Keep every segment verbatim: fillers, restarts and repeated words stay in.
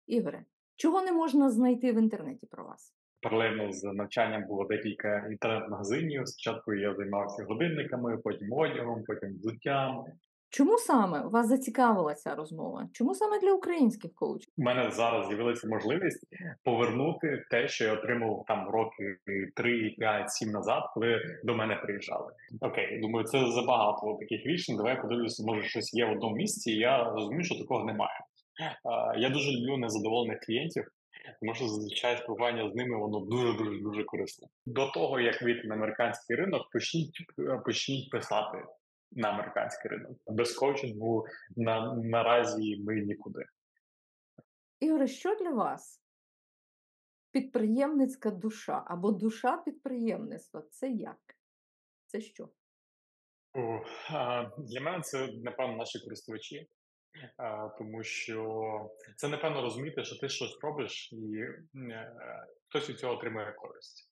Ігоре, чого не можна знайти в інтернеті про вас? Паралельно з навчанням було декілька інтернет-магазинів. Спочатку я займався годинниками, потім одягом, потім взуттям. Чому саме вас зацікавила ця розмова? Чому саме для українських коучів? У мене зараз з'явилася можливість повернути те, що я отримав там роки три, п'ять, сім назад, коли до мене приїжджали. Окей, думаю, це забагато таких рішень. Давай я подивлюся, може щось є в одному місці. І я розумію, що такого немає. А, Я дуже люблю незадоволених клієнтів, тому що зазвичай спілкування з ними воно дуже дуже дуже корисне. До того як вийти на американський ринок, почніть е, почніть писати на американський ринок. Без коучингу на наразі ми нікуди. Ігоре, що для вас підприємницька душа або душа підприємництва? Це як? Це що? О, а, Для мене це напевно наші користувачі, а, тому що це напевно розуміти, що ти щось робиш, і м, е, хтось від цього отримує користь.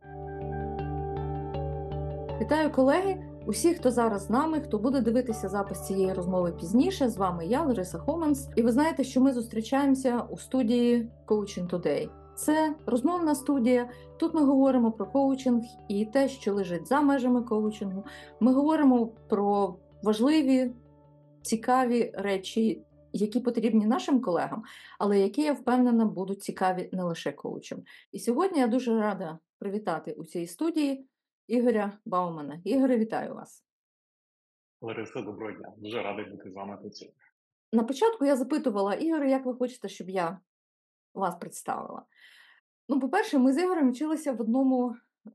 Вітаю, колеги! Усі, хто зараз з нами, хто буде дивитися запис цієї розмови пізніше, з вами я, Лариса Хоманс. І ви знаєте, що ми зустрічаємося у студії Coaching Today. Це розмовна студія. Тут ми говоримо про коучинг і те, що лежить за межами коучингу. Ми говоримо про важливі, цікаві речі, які потрібні нашим колегам, але які, я впевнена, будуть цікаві не лише коучам. І сьогодні я дуже рада привітати у цій студії Ігоря Баумана. Ігоре, вітаю вас. Лариса, доброго дня. Дуже радий бути з вами тут. На початку я запитувала Ігоря, як ви хочете, щоб я вас представила. Ну, по-перше, ми з Ігорем вчилися в одному е,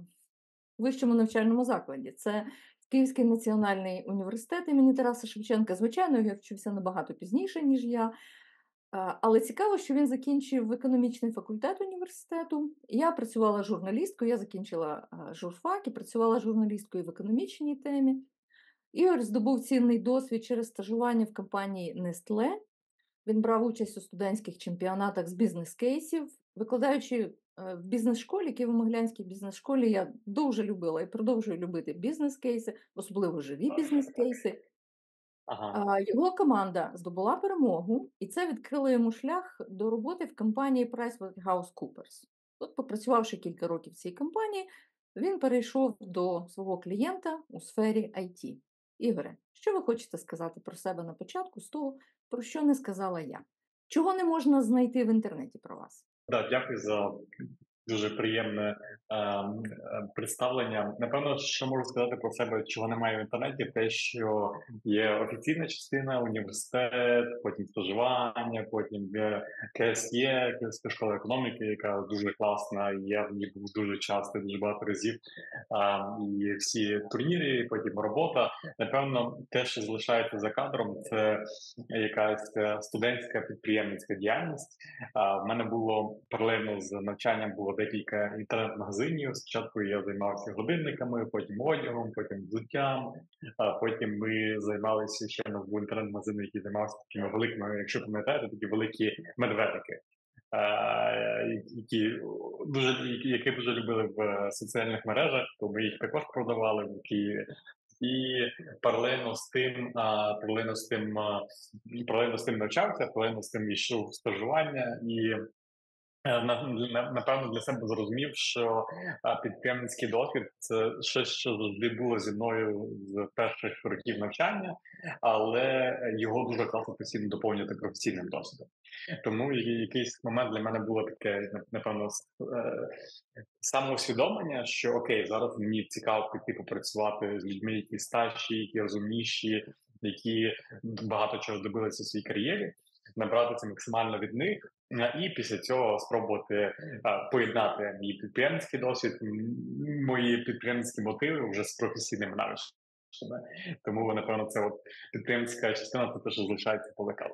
вищому навчальному закладі. Це Київський національний університет імені Тараса Шевченка. Звичайно, я вчився набагато пізніше, ніж я. Е, Але цікаво, що він закінчив економічний факультет університету. Я працювала журналісткою, я закінчила е, журфак і працювала журналісткою в економічній темі. Ігор здобув цінний досвід через стажування в компанії Nestlé. Він брав участь у студентських чемпіонатах з бізнес-кейсів. Викладаючи е, в бізнес-школі, Києво-Могилянській бізнес-школі, я дуже любила і продовжую любити бізнес-кейси, особливо живі бізнес-кейси. Ага. А, Його команда здобула перемогу, і це відкрило йому шлях до роботи в компанії PricewaterhouseCoopers. От, попрацювавши кілька років в цій компанії, він перейшов до свого клієнта у сфері ай ті. Ігоре, що ви хочете сказати про себе на початку з того, про що не сказала я? Чого не можна знайти в інтернеті про вас? Да, дякую за дуже приємне е, м, е, представлення. Напевно, що можу сказати про себе, чого немає в інтернеті, те, що є офіційна частина, університет, потім стажування, потім є КСЄ, Київська школа економіки, яка дуже класна. і Я в ній був дуже часто, дуже багато разів. А, і всі турніри, потім робота. Напевно, те, що залишається за кадром, це якась е, студентська підприємницька діяльність. А, В мене було паралельно з навчанням було декілька інтернет-магазинів. Спочатку я займався годинниками, потім одягом, потім взуттям. А потім ми займалися ще у нас був інтернет-магазин, який займався такими великими, якщо пам'ятаєте, такі великі медведики. е, Які дуже які, які дуже любили в соціальних мережах, то ми їх також продавали в Києві. І паралельно з тим, а, паралельно з тим, а, паралельно з тим навчався, паралельно з тим йшов в стажування і Е, на на напевно для себе зрозумів, що, а, підприємницький досвід — це щось, що завжди було зі мною з перших років навчання, але його дуже класно постійно доповнювати професійним досвідом. Тому і якийсь момент для мене було таке, напевно, с е, самоусвідомлення, що окей, зараз мені цікаво піти попрацювати з людьми, які старші, які розумніші, які багато чого добилися в своїй кар'єрі, набратися максимально від них, а, і після цього спробувати а, поєднати мій підприємницький досвід, м, мої підприємницькі мотиви вже з професійними навичками. Тому, напевно, це от підприємницька частина, це те, що залишається по лекалу.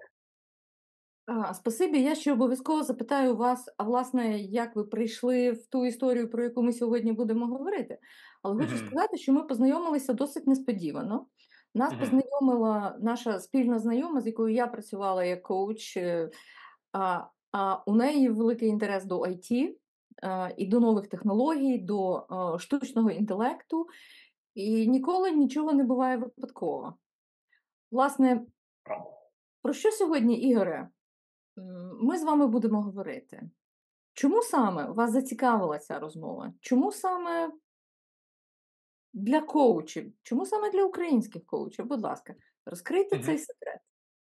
А, Спасибі. Я ще обов'язково запитаю вас, а власне, як ви прийшли в ту історію, про яку ми сьогодні будемо говорити. Але хочу Мгм. сказати, що ми познайомилися досить несподівано. Нас Мгм. познайомила наша спільна знайома, з якою я працювала як коуч. е, А, а у неї великий інтерес до ай ті а, і до нових технологій, до а, штучного інтелекту. І ніколи нічого не буває випадково. Власне, Правда. про що сьогодні, Ігоре? М, Ми з вами будемо говорити. Чому саме вас зацікавила ця розмова? Чому саме для коучів? Чому саме для українських коучів? Будь ласка, розкрийте Мгм. цей секрет.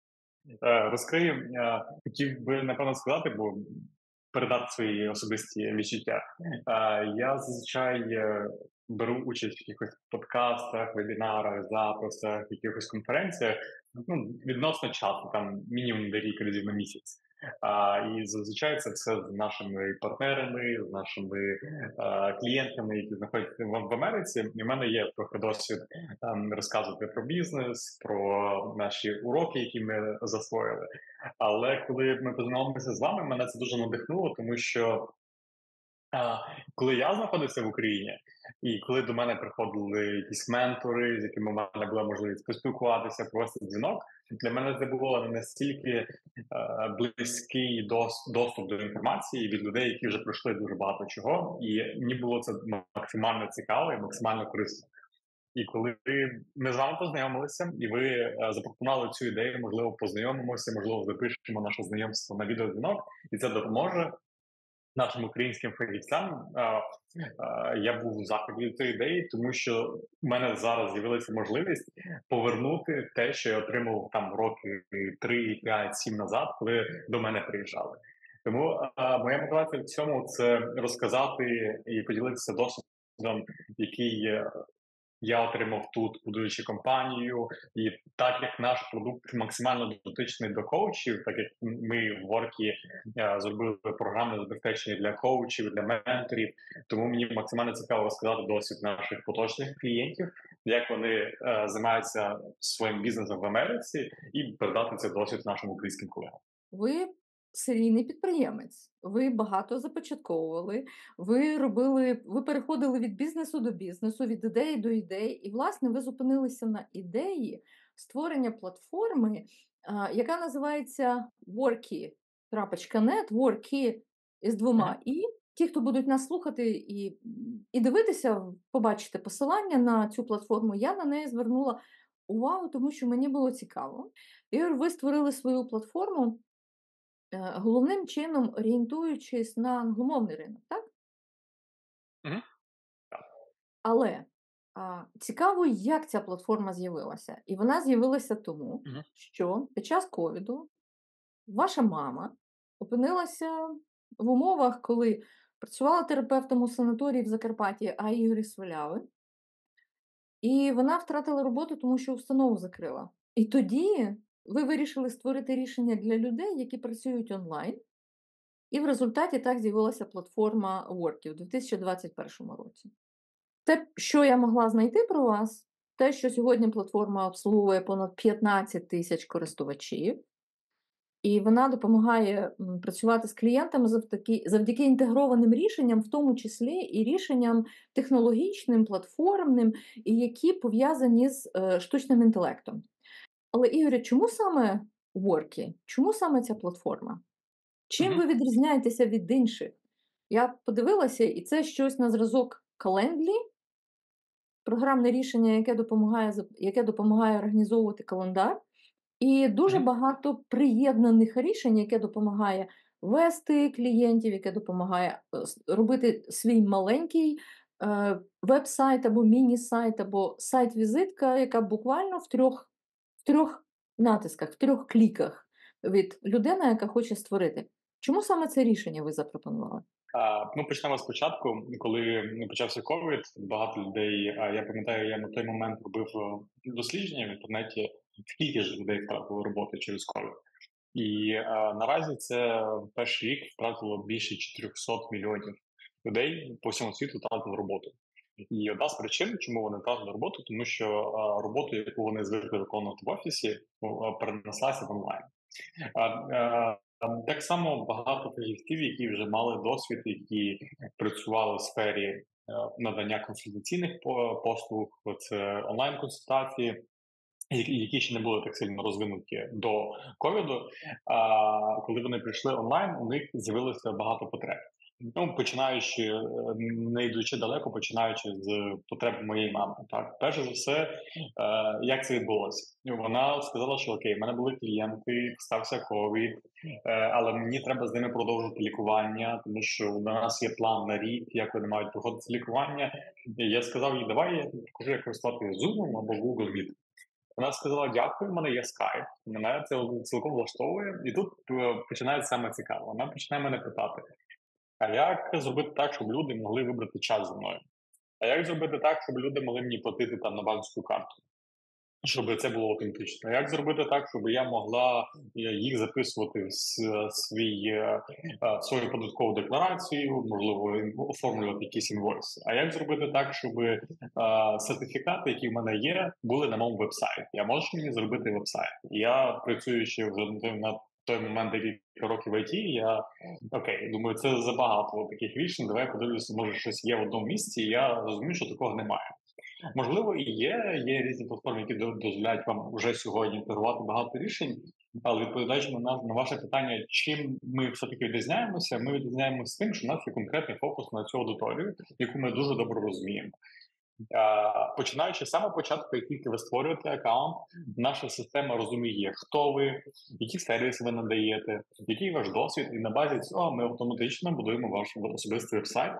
Е, розкрию, е, хотів би напевно сказати, бо передати свої особисті відчуття. Е, я зазвичай е, беру участь в якихось подкастах, вебінарах, записах, якихось конференціях, ну, відносно часто, там мінімум декілька разів на місяць. А, і зазвичай це все з нашими партнерами, з нашими е, клієнтами, які знаходяться в, в Америці. І в мене є трохи досвід там розказувати про бізнес, про наші уроки, які ми засвоїли. Але коли ми познайомилися з вами, мене це дуже надихнуло, тому що а, коли я знаходився в Україні, і коли до мене приходили якісь ментори, з якими в мене була можливість поспілкуватися, просто дзвінок, для мене це було не настільки е, близький дос- доступ до інформації від людей, які вже пройшли дуже багато чого, і мені було це максимально цікаво і максимально корисно. І коли ми з вами познайомилися, і ви е, запропонували цю ідею, можливо, познайомимося, можливо, запишемо наше знайомство на відеодзвінок, і це допоможе нашим українським фахівцям. А, а, Я був в захопі від цієї ідеї, тому що в мене зараз з'явилася можливість повернути те, що я отримав там роки три, п'ять, сім назад, коли до мене приїжджали. Тому а, моя мотивація в цьому це розказати і поділитися досвідом, який е, я отримав тут, будуючи компанію, і так як наш продукт максимально дотичний до коучів, так як ми в Воркі е, зробили програми забезпечення для коучів, для менторів, тому мені максимально цікаво розказати досвід наших поточних клієнтів, як вони е, займаються своїм бізнесом в Америці, і передати цей досвід нашим українським колегам. Ви серійний підприємець, ви багато започатковували, ви робили, ви переходили від бізнесу до бізнесу, від ідеї до ідеї, і, власне, ви зупинилися на ідеї створення платформи, а, яка називається Worky.net, Worky із Мгм. двома і. Ті, хто будуть нас слухати і, і дивитися, побачите посилання на цю платформу, я на неї звернула увагу, тому що мені було цікаво. І ви створили свою платформу, Е, головним чином орієнтуючись на англомовний ринок, так? Мгм. Але а, цікаво, як ця платформа з'явилася. І вона з'явилася тому, Мгм. що під час ковіду ваша мама опинилася в умовах, коли працювала терапевтом у санаторії в Закарпатті, а Ігорі сваляли, і вона втратила роботу, тому що установу закрила. І тоді ви вирішили створити рішення для людей, які працюють онлайн. І в результаті так з'явилася платформа Worky у дві тисячі двадцять першому році. Те, що я могла знайти про вас, те, що сьогодні платформа обслуговує понад п'ятнадцять тисяч користувачів, і вона допомагає м, працювати з клієнтами завдяки, завдяки інтегрованим рішенням, в тому числі і рішенням технологічним, платформним, і які пов'язані з е, штучним інтелектом. Але, Ігоря, чому саме Worky? Чому саме ця платформа? Чим Мгм. ви відрізняєтеся від інших? Я подивилася, і це щось на зразок Calendly, програмне рішення, яке допомагає, зап- яке допомагає організовувати календар, і дуже Мгм. багато приєднаних рішень, яке допомагає вести клієнтів, яке допомагає е, с- робити свій маленький е, веб-сайт або міні-сайт, або сайт-візитка, яка буквально в трьох, в трьох натисках, в трьох кліках від людини, яка хоче створити. Чому саме це рішення ви запропонували? А, ну, почнемо спочатку. Коли ну, почався ковід, багато людей. А я пам'ятаю, я на той момент робив е, дослідження в інтернеті, скільки ж людей втратило роботи через ковід. І а, наразі це в перший рік втратило більше чотириста мільйонів людей по всьому світу втратили роботу. І одна з причин, чому вони втратили роботу, тому що а, роботу, яку вони звикли виконувати в офісі, ну, а, перенеслася в онлайн. А, а, там так само багато фахівців, які вже мали досвід, які працювали в сфері е, надання консультаційних по- послуг, це онлайн-консультації, які які ще не були так сильно розвинуті до ковіду. А коли вони прийшли онлайн, у них з'явилося багато потреб. Ну, починаючи, е, не йдучи далеко, починаючи з потреб моєї мами. Так, перше за все, е, як це відбулося? Вона сказала, що окей, в мене були клієнти, стався ковід, е, але мені треба з ними продовжити лікування, тому що у нас є план на рік, як вони мають проходити лікування. І я сказав їй, давай я тобі покажу, як користувати Zoom або Google Meet. Вона сказала: "Дякую, в мене є Skype". Мене це цілком влаштовує. І тут е, починається саме цікаве. Вона починає мене питати: а як зробити так, щоб люди могли вибрати час зі мною? А як зробити так, щоб люди могли мені платити там на банківську карту? Щоб це було аутентично. Як зробити так, щоб я могла е, їх записувати в с- свій, е, е, свою податкову декларацію, можливо, ін- оформлювати якісь інвойси? А як зробити так, щоб е, сертифікати, які в мене є, були на моєму вебсайті? А можеш мені зробити вебсайт? Я працюючи вже на той, на той момент декілька років в ай ті, я окей, думаю, це забагато таких рішень. Давай подивлюся, може щось є в одному місці. І я розумію, що такого немає. Можливо, і є. Є різні платформи, які до- дозволяють вам вже сьогодні інтегрувати багато рішень. Але відповідаючи на, на на ваше питання, чим ми все-таки відрізняємося, ми відрізняємося тим, що у нас є конкретний фокус на цю аудиторію, яку ми дуже добре розуміємо. А, починаючи з самого початку, як тільки ви створюєте аккаунт, наша система розуміє, хто ви, які сервіси ви надаєте, який ваш досвід, і на базі цього ми автоматично будуємо ваш особистий веб-сайт,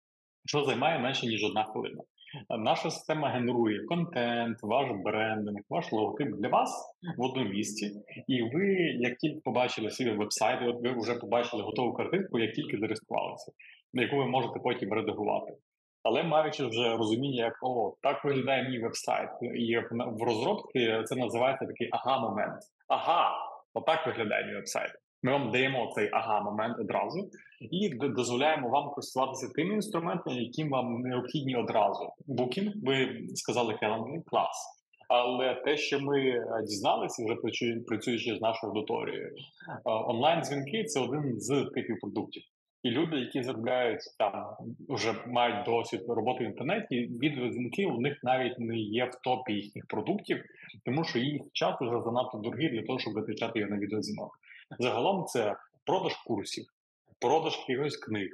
що займає менше ніж одна хвилина. Наша система генерує контент, ваш брендинг, ваш логотип для вас в одному місці. І ви, як тільки побачили свій веб-сайт, от ви вже побачили готову картинку, як тільки зареєструвалися, на яку ви можете потім редагувати. Але маючи вже розуміння, як о, так виглядає мій веб-сайт, і в, в розробці це називається такий ага-момент. Ага, отак виглядає мій веб-сайт. Ми вам даємо цей ага-момент одразу, і д- дозволяємо вам користуватися тими інструментами, які вам необхідні одразу. Booking, ви сказали Calendly, клас. Але те, що ми е, дізналися, вже працюю- працюючи з нашою аудиторією, е, онлайн-дзвінки це один з типів продуктів. І люди, які заробляють там, вже мають досвід роботи в інтернеті, відеодзвінки у них навіть не є в топі їхніх продуктів, тому що їх час вже занадто дорогий для того, щоб витрачати його на відеодзвінок. Загалом це продаж курсів, продаж якихось книг,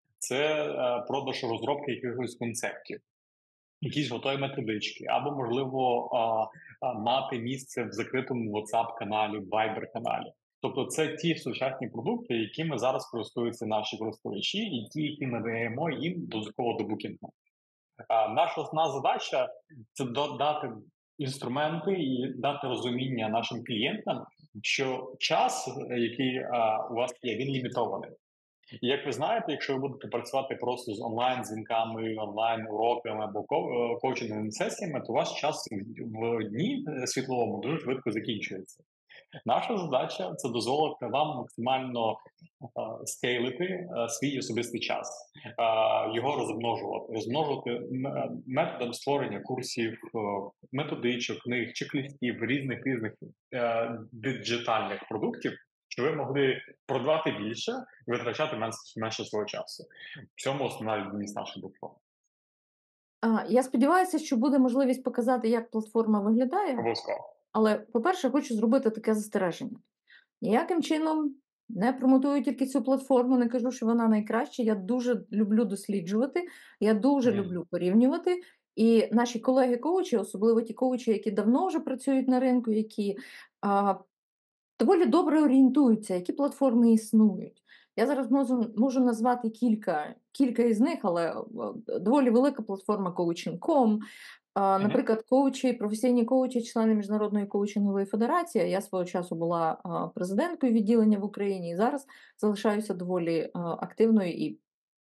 це е, продаж розробки якихось концептів, якісь готові методички, або, можливо, а, а, мати місце в закритому WhatsApp-каналі, Viber-каналі. Тобто це ті сучасні продукти, якими зараз користуються наші користувачі, і ті, які ми даємо їм додатково до букінгу. А, наша основна задача це додати інструменти і дати розуміння нашим клієнтам, що час, е, який а, у вас є, він лімітований. І як ви знаєте, якщо ви будете працювати просто з онлайн-дзвінками, онлайн-уроками або ко- е, коучинговими сесіями, то ваш час в дні е, світловому дуже швидко закінчується. Наша задача це дозволити вам максимально е, скейлити е, свій особистий час, е, його розмножувати, розмножувати м- е, методом створення курсів, е, методичок, книг, чек-лістів, різних різних е, диджитальних продуктів, щоб ви могли продавати більше і витрачати менше, менше свого часу. В цьому основна відмінність нашої платформи. А, я сподіваюся, що буде можливість показати, як платформа виглядає, Обов'язково. але, по-перше, хочу зробити таке застереження. Ніяким чином не промотую тільки цю платформу, не кажу, що вона найкраща. Я дуже люблю досліджувати, я дуже Мгм. люблю порівнювати. І наші колеги-коучі, особливо ті коучі, які давно вже працюють на ринку, які а, доволі добре орієнтуються, які платформи існують. Я зараз можу, можу назвати кілька, кілька із них, але е, доволі велика платформа coaching точка com. А, Мгм. Наприклад, коучі, професійні коучі, члени Міжнародної коучингової федерації. Я свого часу була а, президенткою відділення в Україні і зараз залишаюся доволі а, активною і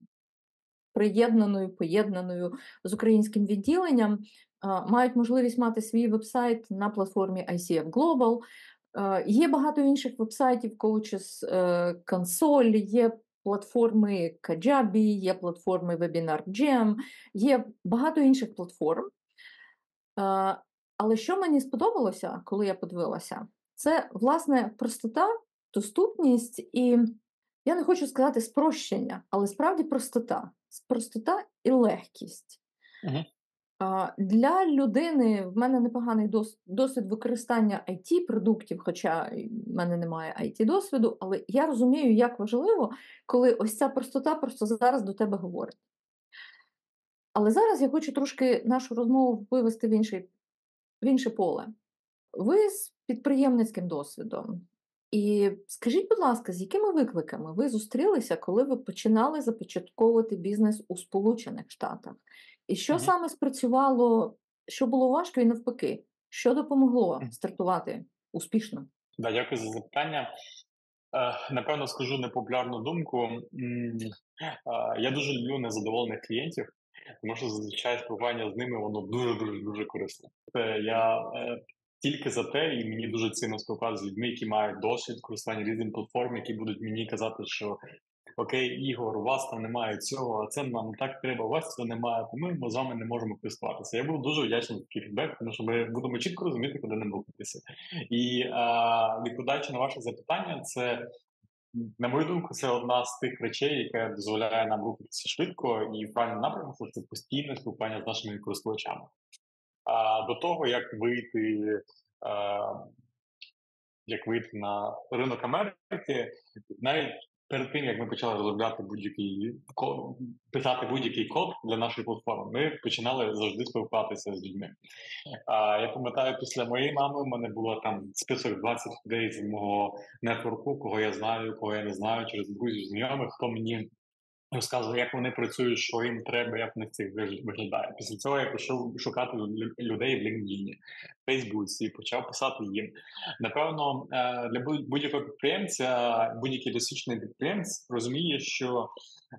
приєднаною, поєднаною з українським відділенням. А, Мають можливість мати свій веб-сайт на платформі ай сі еф Global. Е, Є багато інших вебсайтів, Coaches е, Console, є платформи Kajabi, є платформи Webinar Jam, є багато інших платформ. Е, Але що мені сподобалося, коли я подивилася, це, власне, простота, доступність і, я не хочу сказати спрощення, але справді простота. Простота і легкість. Мгм. А, для людини в мене непоганий дос досвід використання ай ті-продуктів, хоча й в мене немає ай ті-досвіду, але я розумію, як важливо, коли ось ця простота просто зараз до тебе говорить. Але зараз я хочу трошки нашу розмову вивести в інший в інше поле. Ви з підприємницьким досвідом. І скажіть, будь ласка, з якими викликами ви зустрілися, коли ви починали започатковувати бізнес у Сполучених Штатах? І що Мгм. саме спрацювало, що було важко і навпаки? Що допомогло Мгм. стартувати успішно? Да, дякую за запитання. Е, напевно, скажу непопулярну думку. М, е, я дуже люблю незадоволених клієнтів, тому що зазвичай спілкування з ними воно дуже дуже дуже корисне. Е, я е, тільки за те, і мені дуже цінно спілкуватися з людьми, які мають досвід користування різними платформ, які будуть мені казати, що окей, Ігор, у вас там немає цього, а це нам так треба, у вас цього немає, тому ми з вами не можемо користуватися. Я буду дуже вдячний за такий фідбек, тому що ми будемо чітко розуміти, куди нам рухатися. І а, відповідаючи на ваше запитання, це на мою думку, це одна з тих речей, яка дозволяє нам рухатися швидко і в правильному напрямку, це постійне спілкування з нашими користувачами. А до того, як вийти, а, як вийти на ринок Америки, навіть перед тим, як ми почали розробляти будь-який ко- писати будь-який код для нашої платформи, ми починали завжди спілкуватися з людьми. А я пам'ятаю, після моєї мами в мене було там список двадцять людей з мого нетворку, кого я знаю, кого я не знаю, через друзів, знайомих, хто мені розказував, як вони працюють, що їм треба, як в них це вигля- виглядає. Після цього я пішов шукати лю- людей в LinkedIn, в Фейсбуці, почав писати їм. Напевно, е, для будь- будь-якого підприємця, будь-який досвідчений підприємець розуміє, що е,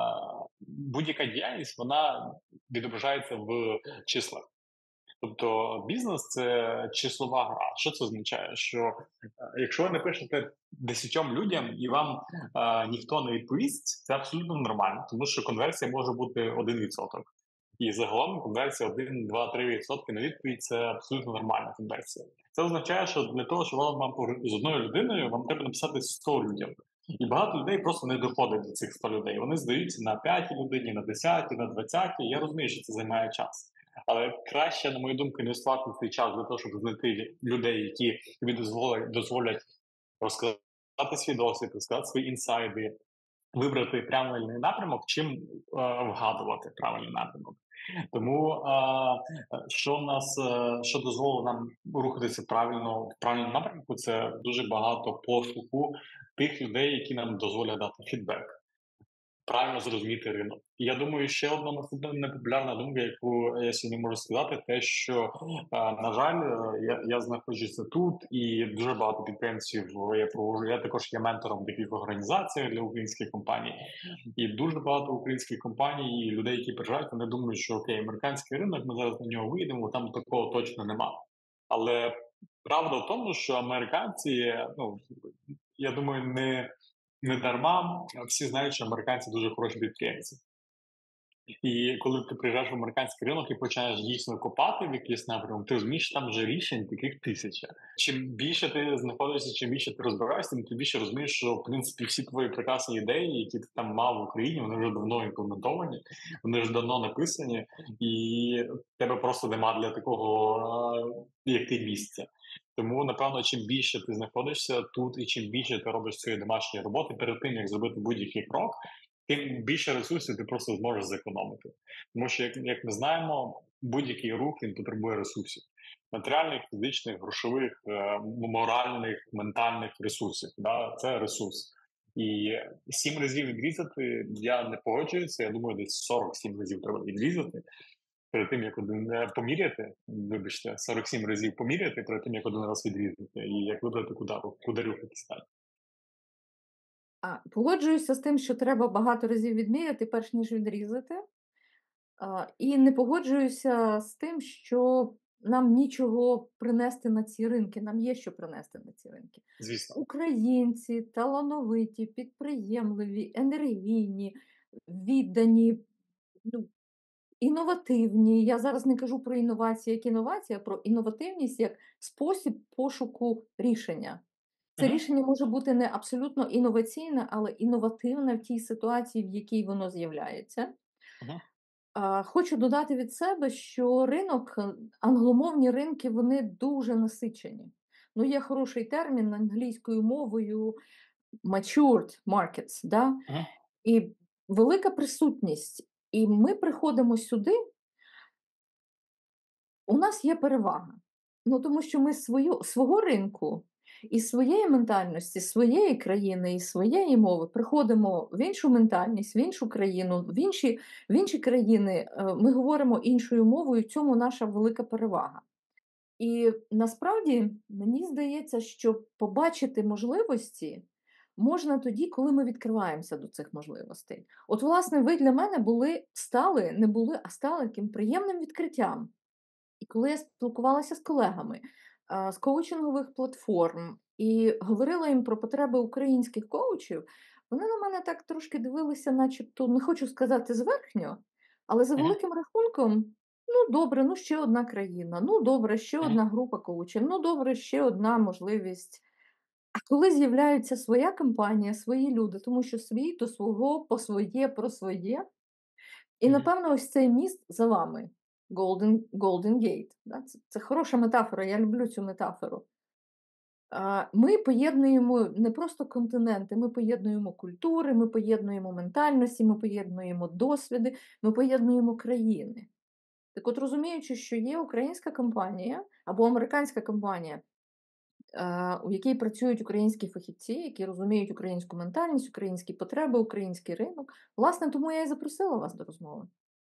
будь-яка діяльність вона відображається в числах. Тобто бізнес це числова гра. Що це означає? Що е, якщо ви напишете десятьом людям і вам е, ніхто не відповість, це абсолютно нормально, тому що конверсія може бути один відсоток. І загалом конверсія один, два, три відсотки на відповідь це абсолютно нормальна конверсія. Це означає, що для того, щоб вам поговорити з одною людиною, вам треба написати сто людям. І багато людей просто не доходить до цих ста людей. Вони здаються на п'ятій людині, на десятій, на двадцятій. Я розумію, що це займає час. Але краще, на мою думку, інвестувати цей час для того, щоб знайти людей, які тобі дозволять дозволять розказати свій досвід, розказати свої інсайди, вибрати правильний напрямок, чим е, вгадувати правильний напрямок. Тому е, що в нас е, що дозволило нам рухатися правильно в правильному напрямку, це дуже багато пошуку тих людей, які нам дозволять дати фідбек, правильно зрозуміти ринок. І я думаю, ще одна наступна непопулярна думка, яку я сьогодні можу сказати, те, що е, на жаль, е, я, я знаходжуся тут, і дуже багато підприємців я проводжу. Я також є ментором таких організацій для українських компаній, і дуже багато українських компаній і людей, які приїжджають, вони думають, що окей, американський ринок, ми зараз на нього вийдемо, там такого точно нема. Але правда в тому, що американці, ну я думаю, не не дарма всі знають, що американці дуже хороші підприємці. І коли ти приїжджаєш в американський ринок і починаєш дійсно копати в якийсь напрямок, ти розумієш, що там вже рішень таких тисяча. Чим більше ти знаходишся, чим більше ти розбираєшся, тим ти більше розумієш, що в принципі всі твої прекрасні ідеї, які ти там мав в Україні, вони вже давно імплементовані, вони вже давно написані, і в тебе просто нема для такого, е, як ти місця. Тому, напевно, чим більше ти знаходишся тут, і чим більше ти робиш цієї домашньої роботи, перед тим як зробити будь-який крок, тим більше ресурсів ти просто зможеш зекономити. Тому що, як, як ми знаємо, будь-який рух він потребує ресурсів. Матеріальних, фізичних, грошових, е, моральних, ментальних ресурсів. Да? Це ресурс. І сім разів відрізати я не погоджуюся. Я думаю, десь сорок сім разів треба відрізати. Перед тим, як один е, поміряти, вибачте, сорок сім разів поміряти, перед тим, як один раз відрізати, і як вибрати, куди, куди рухатись далі. А, погоджуюся з тим, що треба багато разів відміряти, перш ніж відрізати. А, і не погоджуюся з тим, що нам нічого принести на ці ринки. Нам є що принести на ці ринки. Звісно. Українці талановиті, підприємливі, енергійні, віддані, ну, інновативні. Я зараз не кажу про інновації як інновація, а про інновативність як спосіб пошуку рішення. Це Угу. рішення може бути не абсолютно інноваційне, але інновативне в тій ситуації, в якій воно з'являється. Угу. А, хочу додати від себе, що ринок, е, англомовні ринки, вони дуже насичені. Ну, є хороший термін англійською мовою matured markets, да? Мгм. І велика присутність. І ми приходимо сюди, у нас є перевага. Ну, тому що ми свою, свого ринку і своєї ментальності, своєї країни і своєї мови приходимо в іншу ментальність, в іншу країну, в інші, в інші країни. е, Ми говоримо іншою мовою, в цьому наша велика перевага. І насправді мені здається, що побачити можливості можна тоді, коли ми відкриваємося до цих можливостей. От, власне, ви для мене були стали, не були, а стали таким приємним відкриттям. І коли я спілкувалася з колегами а, з коучингових платформ і говорила їм про потреби українських коучів, вони на мене так трошки дивилися, начебто, не хочу сказати зверхньо, але за Мгм. великим рахунком, ну добре, ну ще одна країна, ну добре, ще Мгм. одна група коучів, ну добре, ще одна можливість. А коли з'являється своя компанія, свої люди, тому що свій до свого, по своє, про своє, і Мгм. напевно, ось цей міст за вами Golden Golden Gate, да, це це хороша метафора, я люблю цю метафору. А, ми поєднуємо не просто континенти, ми поєднуємо культури, ми поєднуємо ментальності, ми поєднуємо досвіди, ми поєднуємо країни. Так от, розуміючи, що є українська компанія або американська компанія, а, у якій працюють українські фахівці, які розуміють українську ментальність, українські потреби, український ринок, власне, тому я і запросила вас до розмови.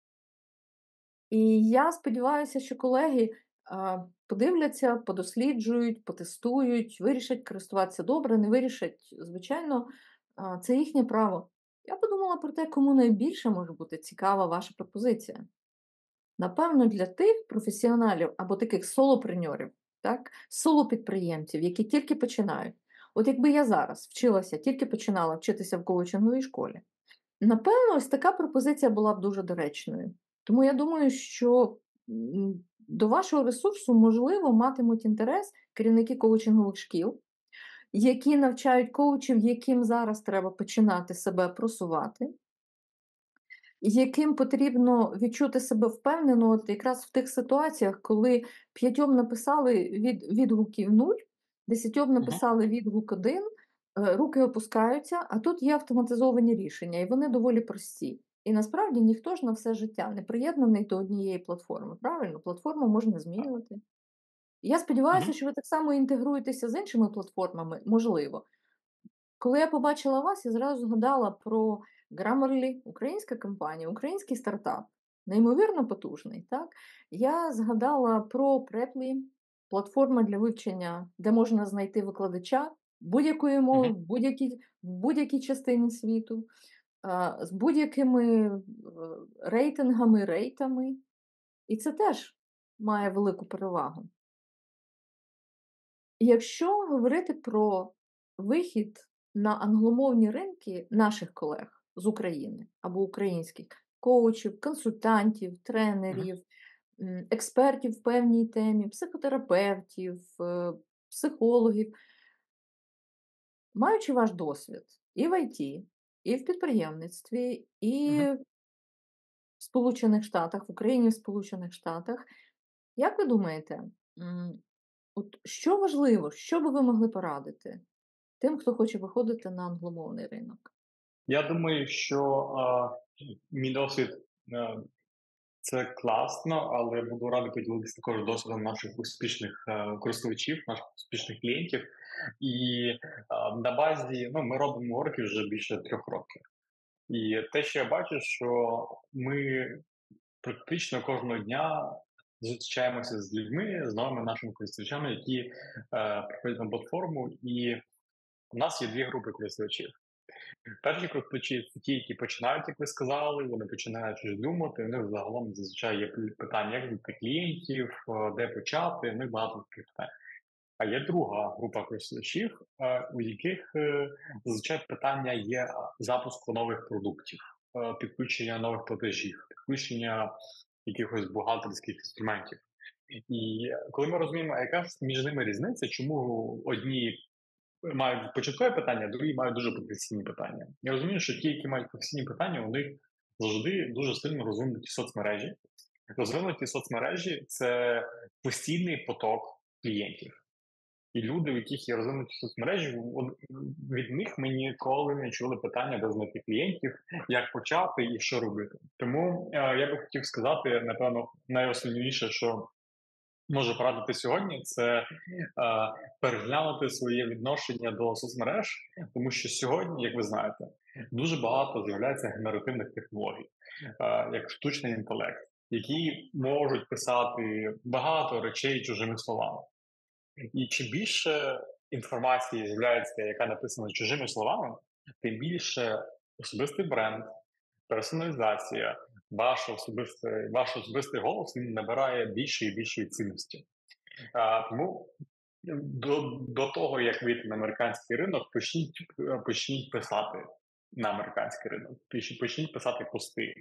І я сподіваюся, що колеги, а, подивляться, подосліджують, потестують, вирішать користуватися добре, не вирішать, звичайно, а, це їхнє право. Я подумала про те, кому найбільше може бути цікава ваша пропозиція. Напевно, для тих професіоналів або таких солопреньорів, так, солопідприємців, які тільки починають. От якби я зараз вчилася, тільки починала вчитися в коучинговій школі, напевно, ось така пропозиція була б дуже доречною. Тому я думаю, що м, до вашого ресурсу, можливо, матимуть інтерес керівники коучингових шкіл, які навчають коучів, яким зараз треба починати себе просувати, яким потрібно відчути себе впевнено, от якраз в тих ситуаціях, коли п'ятьом написали від, відгуків нуль, десятьом Мгм. написали відгук один, е, руки опускаються, а тут є автоматизовані рішення, і вони доволі прості. І насправді ніхто ж на все життя не приєднаний до однієї платформи. Правильно, платформу можна Так. змінювати. Я сподіваюся, Мгм. що ви так само інтегруєтеся з іншими платформами, можливо. Коли я побачила вас, я зразу згадала про Grammarly, українська компанія, український стартап, неймовірно потужний. Так? Я згадала про Preply, платформа для вивчення, де можна знайти викладача будь-якої мови Мгм. в будь-якій, в будь-якій частині світу, а, з будь-якими е, рейтингами, рейтами. І це теж має велику перевагу. Якщо говорити про вихід на англомовні ринки наших колег з України або українських коучів, консультантів, Мгм. тренерів, м, експертів в певній темі, психотерапевтів, е, психологів, маючи ваш досвід і в ай ті, і в підприємництві, і Мгм. в Сполучених Штатах, в Україні, в Сполучених Штатах, як ви думаєте, м, от що важливо, що би ви могли порадити тим, хто хоче виходити на англомовний ринок? Я думаю, що а, мій досвід е, це класно, але буду радий поділитися також досвідом наших успішних е, користувачів, наших успішних клієнтів. І а, на базі ну, ми робимо уроки вже більше трьох років. І те, що я бачу, що ми практично кожного дня зустрічаємося з людьми, з новими нашими користувачами, які е, приходять на платформу, і у нас є дві групи користувачів. Перші користувачі це ті, які починають, як ви сказали, вони починають щось думати. У них загалом зазвичай є питання, як знайти клієнтів, е, де почати. У них багато таких питань. А є друга група користувачів, е, у яких е, зазвичай питання є е, запуску нових продуктів, е, підключення нових платежів, підключення якихось бухгалтерських інструментів. І коли ми розуміємо, яка ж між ними різниця, чому одні мають початкові питання, а другі мають дуже професійні питання. Я розумію, що ті, які мають професійні питання, у них завжди дуже сильно розвинуті соцмережі. Розвинуті соцмережі це постійний поток клієнтів. І люди, у яких є розвинуті соцмережі, от від них ми ніколи не чули питання, де знайти клієнтів, як почати і що робити. Тому е, я би хотів сказати, напевно, найосновніше, що можу порадити сьогодні, це е, переглянути своє відношення до соцмереж, тому що сьогодні, як ви знаєте, дуже багато з'являється генеративних технологій, е, як штучний інтелект, які можуть писати багато речей чужими словами. І чим більше інформації з'являється, яка написана чужими словами, тим більше особистий бренд, персоналізація, ваш особистий, ваш особистий голос він набирає більше і більшої цінності. А, тому до, до того, як вийти на американський ринок, почніть, почніть писати на американський ринок, Піш- почніть писати пости.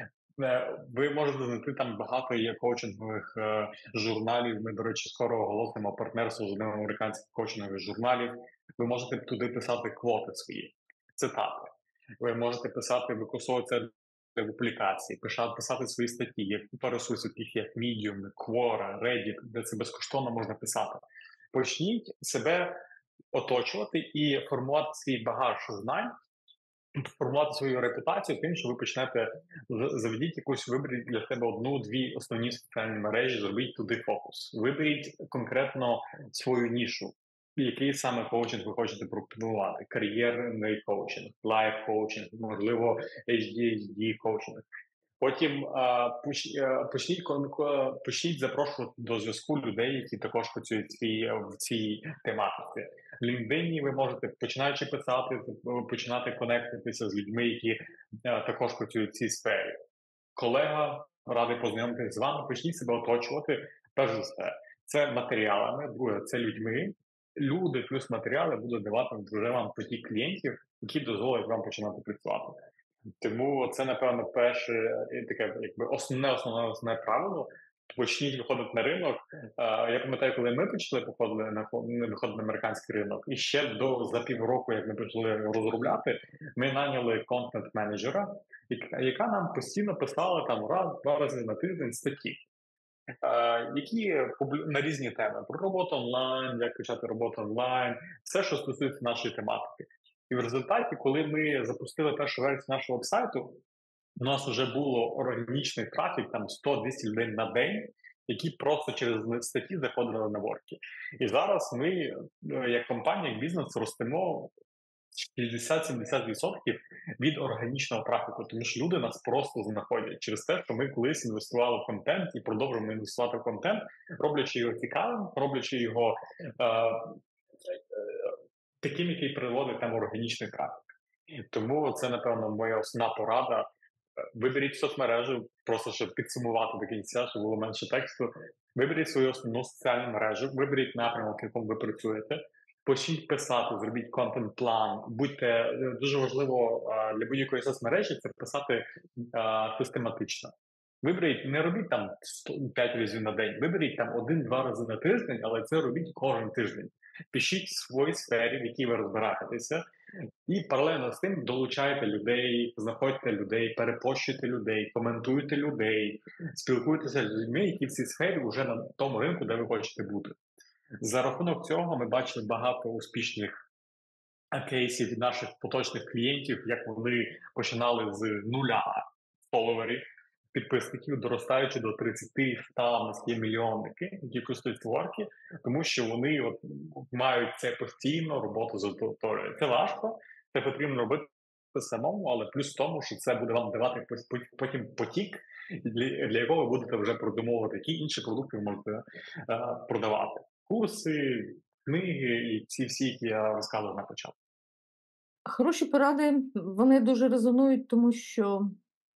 Е, Ви можете знайти там багато є коучингових е, журналів. Ми, до речі, скоро оголосимо партнерство з одним американських коучингових журналів. Ви можете туди писати квоти свої, цитати. Ви можете писати, використовувати це в публікації, писати, писати свої статті, як у ресурсах, таких як Medium, Quora, Reddit, де це безкоштовно можна писати. Почніть себе оточувати і формувати свій багаж знань, формувати свою репутацію тим, що ви почнете з- заведіть якусь, виберіть для себе одну-дві основні соціальні мережі, зробіть туди фокус. Виберіть конкретно свою нішу, який саме коучинг ви хочете пропонувати. Кар'єрний коучинг, лайф коучинг, можливо, ейч ді ейч ді коучинг. Потім а, поч- а, почніть кон- ко- почніть запрошувати до зв'язку людей, які також працюють в цій, в цій тематиці. В LinkedIn ви можете починаючи писати, починати конектитися з людьми, які а, також працюють в цій сфері. Колега радий познайомитися з вами. Почніть себе оточувати. Перш за все, це матеріалами. Друге, це людьми. Люди плюс матеріали будуть давати вже вам потік клієнтів, які дозволять вам починати працювати. Тому це, напевно, перше е, таке, якби основне, основне, основне правило. Почніть виходити на ринок. А, Я пам'ятаю, коли ми почали походили на хо- не виходити на американський ринок, і ще до за півроку, як ми почали розробляти, ми наняли контент-менеджера, яка яка нам постійно писала там раз-два рази на тиждень статті, е, які публю- на різні теми про роботу онлайн, як почати роботу онлайн, все, що стосується нашої тематики. І в результаті, коли ми запустили першу версію нашого вебсайту, у нас вже було органічний трафік, там сто-двісті людей на день, які просто через статті заходили на ворки. І зараз ми, е, як компанія, як бізнес, ростемо шістдесят-сімдесят відсотків від органічного трафіку, тому що люди нас просто знаходять через те, що ми колись інвестували в контент і продовжуємо інвестувати в контент, роблячи його цікавим, роблячи його е, е, таким, який приводить там органічний трафік. Тому це, напевно, моя основна порада. Виберіть соцмережу, просто щоб підсумувати до кінця, щоб було менше тексту. Виберіть свою основну соціальну мережу, виберіть напрямок, в якому ви працюєте. Почніть писати, зробіть контент-план. Будьте е, дуже важливо а, для будь-якої соцмережі це писати а, систематично. Виберіть, не робіть там сто п'ять разів на день, виберіть там один-два рази на тиждень, але це робіть кожен тиждень. Пишіть в своїй сфері, в якій ви розбираєтеся, і паралельно з тим долучайте людей, знаходьте людей, перепощуйте людей, коментуйте людей, спілкуйтеся з людьми, які в цій сфері вже на тому ринку, де ви хочете бути. За рахунок цього ми бачили багато успішних кейсів від наших поточних клієнтів, як вони починали з нуля фоловерів, підписників, доростаючи до тридцяти, ста, наскільки мільйонники, які користують творки, тому що вони от мають це постійно роботу з аудиторією. Це важко, це потрібно робити самому, але плюс в тому, що це буде вам давати потім потік, для, для якого ви будете вже продумовувати, які інші продукти ви можете е, продавати. Курси, книги і ці всі, які я розказував на початку. Хороші поради, вони дуже резонують, тому що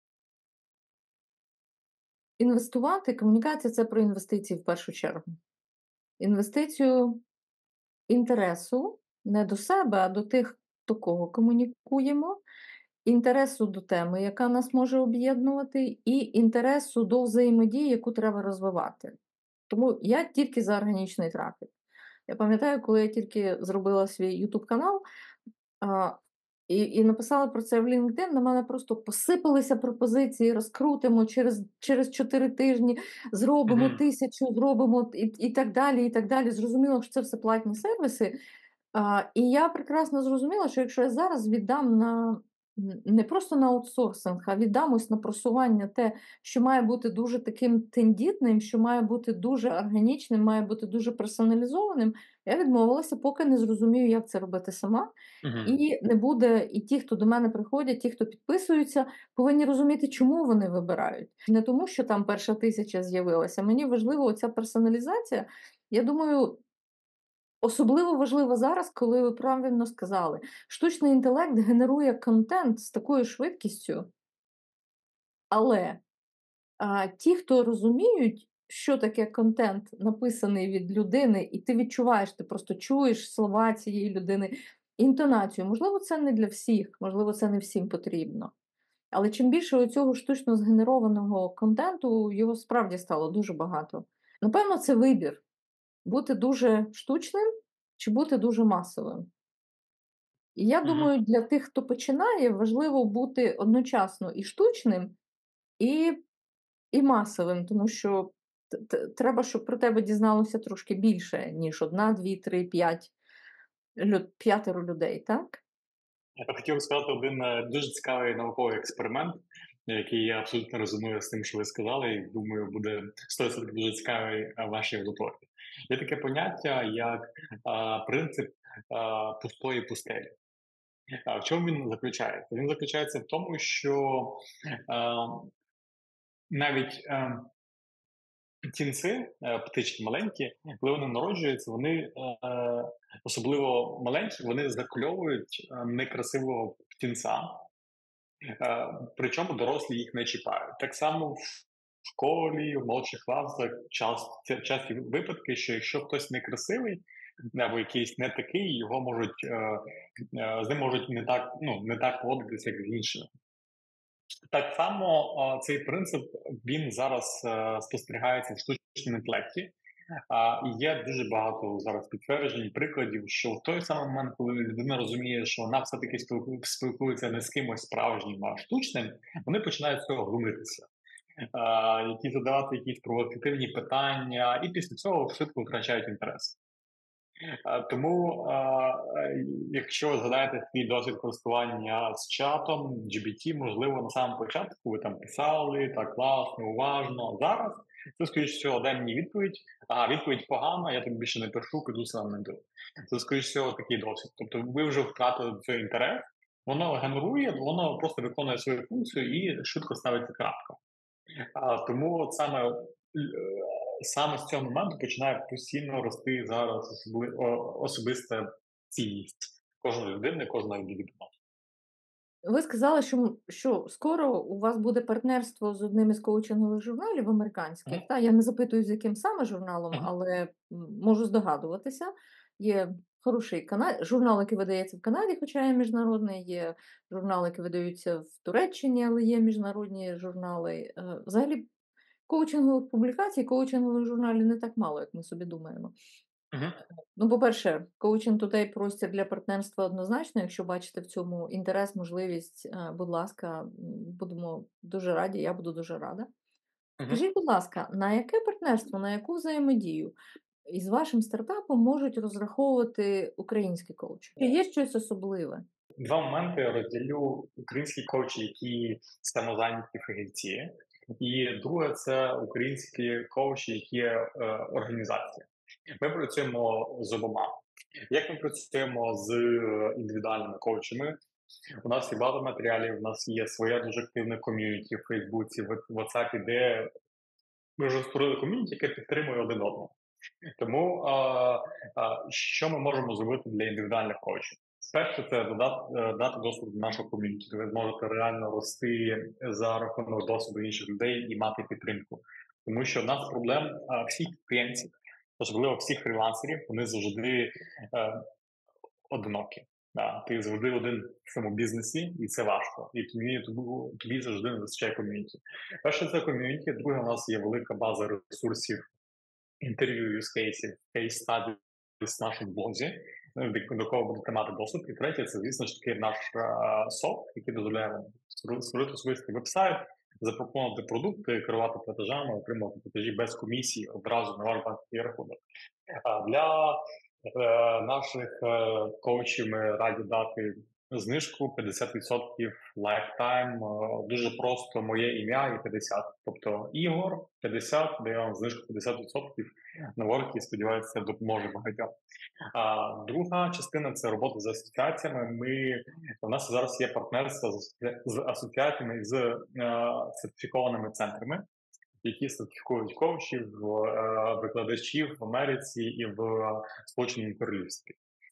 інвестувати, комунікація це про інвестиції в першу чергу. Інвестицію інтересу не до себе, а до тих, до кого комунікуємо, інтересу до теми, яка нас може об'єднувати, і інтересу до взаємодії, яку треба розвивати. Тому я тільки за органічний трафік. Я пам'ятаю, коли я тільки зробила свій YouTube канал, І і написала про це в LinkedIn, на мене просто посипалися пропозиції: розкрутимо через через чотири тижні, зробимо Мгм. тисячу, зробимо і і так далі, і так далі. Зрозуміло, що це все платні сервіси. А, і я прекрасно зрозуміла, що якщо я зараз віддам на н не просто на аутсорсинг, а віддам ось на просування те, що має бути дуже таким тендітним, що має бути дуже органічним, має бути дуже персоналізованим, я відмовилася, поки не зрозумію, як це робити сама. Мгм. І не буде і ті, хто до мене приходять, ті, хто підписуються, повинні розуміти, чому вони вибирають. Не тому, що там перша тисяча з'явилася. Мені важлива оця персоналізація. Я думаю, особливо важливо зараз, коли ви правильно сказали, штучний інтелект генерує контент з такою швидкістю, але а, ті, хто розуміють, що таке контент, написаний від людини, і ти відчуваєш, ти просто чуєш слова цієї людини, інтонацію. Можливо, це не для всіх, можливо, це не всім потрібно. Але чим більше цього штучно згенерованого контенту, його справді стало дуже багато. Напевно, це вибір бути дуже штучним чи бути дуже масовим. І я Мгм. думаю, для тих, хто починає, важливо бути одночасно і штучним, і і масовим, тому що т т треба, щоб про тебе дізналося трошки більше, ніж одна, дві, три, п'ять лю п'ятеро людей, так? Я хотів би сказати один е, дуже цікавий науковий експеримент, який я абсолютно резоную з тим, що ви сказали, і думаю, буде сто відсотків дуже цікавий е, вашій аудиторії. Є таке поняття, як а, принцип а, пустої пустелі. А в чому він заключається? Він заключається в тому, що а, навіть е, тінці, е, птички маленькі, коли вони народжуються, вони е, особливо маленькі, вони закльовують е, некрасивого птінця. Е, Причому дорослі їх не чіпають. Так само в школі, в молодших класах часті, часті випадки, що якщо хтось некрасивий або якийсь не такий, його можуть е, е, з ним можуть не так, ну не так поводитися, як з іншими. Так само е, цей принцип він зараз е, спостерігається в штучному інтелекті. А, і є дуже багато зараз підтверджень, прикладів, що в той самий момент, коли людина розуміє, що вона все-таки спілку- спілкується не з кимось справжнім, а штучним, вони починають з цього глумитися, а, які задавати якісь провокативні питання, і після цього швидко втрачають інтерес. А, Тому, а, е, якщо ви згадаєте свій досвід користування з чатом, джі пі ті, можливо, на самому початку ви там писали так класно, уважно. Зараз це, скоріш всього, дай мені відповідь. А відповідь погана, я тобі більше не пишу, піду сам не йду. Це, скоріш всього, такий досвід. Тобто, ви вже втратили цей інтерес, воно генерує, воно просто виконує свою функцію і швидко ставиться крапка. А, тому от саме, е, саме з цього моменту починає постійно рости зараз особли, о, особиста цінність кожної людини, кожного індивіду. Ви сказали, що м що скоро у вас буде партнерство з одним із коучингових журналів Мгм. американських. Та я не запитую, з яким саме журналом, Мгм. але м, можу здогадуватися. Є хороший кана журнал, який видається в Канаді, хоча є міжнародний, є журнали, які видаються в Туреччині, але є міжнародні журнали. Е, взагалі коучингових публікацій, коучингових журналів не так мало, як ми собі думаємо. Мгм. Ну, по-перше, Coaching Today простір для партнерства однозначно. Якщо бачите в цьому інтерес, можливість, е, будь ласка, м, будемо дуже раді, я буду дуже рада. Мгм. Скажіть, будь ласка, на яке партнерство, на яку взаємодію із вашим стартапом можуть розраховувати українські коучі? Чи є щось особливе? Два моменти я розділю: українські коучі, які самозайняті фахівці, і друге це українські коучі, які є е, організації. Ми працюємо з обома. Як ми працюємо з е, індивідуальними коучами? У нас є багато матеріалів, у нас є своє дуже активне ком'юніті в Фейсбуці, в WhatsApp, де ми вже створили ком'юніті, яке підтримує один одного. Тому а, а, що ми можемо зробити для індивідуальних коучів? Спершу це додати, е, дати доступ до нашого ком'юніті, де ви зможете реально рости за рахунок досвіду інших людей і мати підтримку. Тому що в нас проблем а, всіх підприємців, особливо всіх фрілансерів, вони завжди е, одинокі. Да, ти завжди один в цьому бізнесі, і це важко. І тобі, тобі, тобі завжди не вистачає ком'юніті. Перше, це ком'юніті. Друге, у нас є велика база ресурсів, інтерв'ю, юзкейсів, кейс стадій в нашому блозі, ну, до до кого будете мати доступ. І третє, це, звісно ж таки, наш е, софт, який дозволяє вам створити створити особистий веб-сайт, запропонувати продукти, керувати платежами, отримувати платежі без комісії одразу на ваш банківський рахунок. А для е, наших е, коучів ми раді дати знижку п'ятдесят відсотків lifetime. Е, Дуже просто моє ім'я і п'ятдесят. Тобто Ігор п'ятдесят, дає вам знижку п'ятдесят відсотків на ворки. Сподіваюся, це допоможе багатьом. А друга частина це робота з асоціаціями. Ми у нас зараз є партнерство з, асоці- з асоціаціями з е, сертифікованими центрами, які сертифікують коучів, е, викладачів в Америці і в Сполученому Королівстві.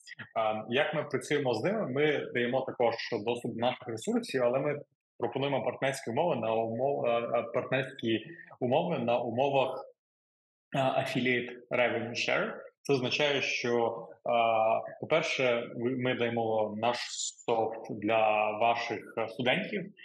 Е, Як ми працюємо з ними? Ми даємо також доступ до наших ресурсів, але ми пропонуємо партнерські умови на умов е, е, партнерські умови на умовах е, Affiliate Revenue Share. Це означає, що, е, по-перше, ви- ми даємо наш софт для ваших е, студентів, е,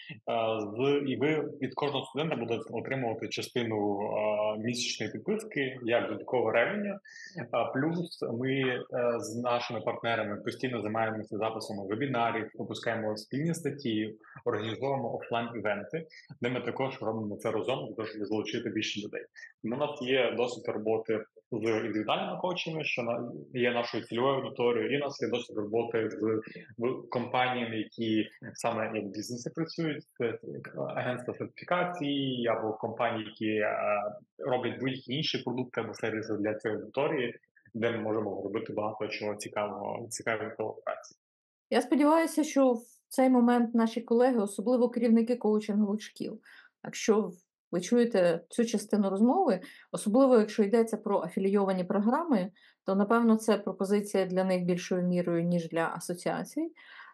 з, і ви від кожного студента будете отримувати частину е, місячної підписки як додаткове ревеню. А плюс ми е, з нашими партнерами постійно займаємося записами вебінарів, випускаємо спільні статті, організовуємо офлайн-івенти, де ми також робимо це разом, для того, щоб залучити більше людей. Ну, У нас є досвід роботи з індивідуальними коучами, що на- є нашою цільовою аудиторією, і у нас є досвід роботи з в- компаніями, які саме як в бізнесі працюють, це агентства сертифікації або компанії, які е, роблять будь-які інші продукти або сервіси для цієї аудиторії, де ми можемо робити багато чого цікавого, цікавої колаборації. Я сподіваюся, що в цей момент наші колеги, особливо керівники коучингових шкіл, якщо ви чуєте цю частину розмови, особливо якщо йдеться про афілійовані програми, то напевно це пропозиція для них більшою мірою, ніж для асоціацій.